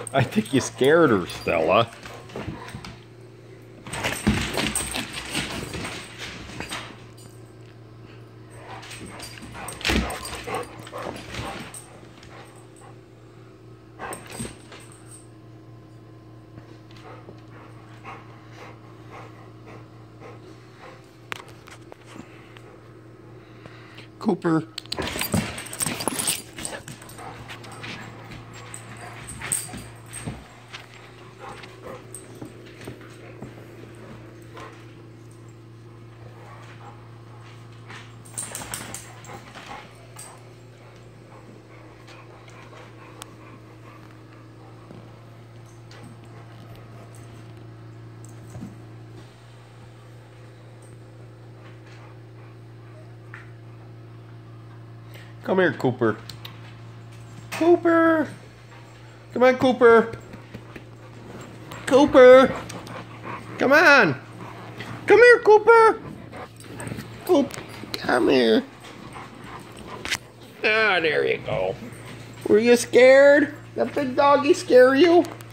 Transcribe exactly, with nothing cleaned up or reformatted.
I think you scared her, Stella. Cooper. Come here, Cooper. Cooper! Come on, Cooper! Cooper! Come on! Come here, Cooper! Coop, come here. Ah, there you go. Were you scared? That big doggy scare you?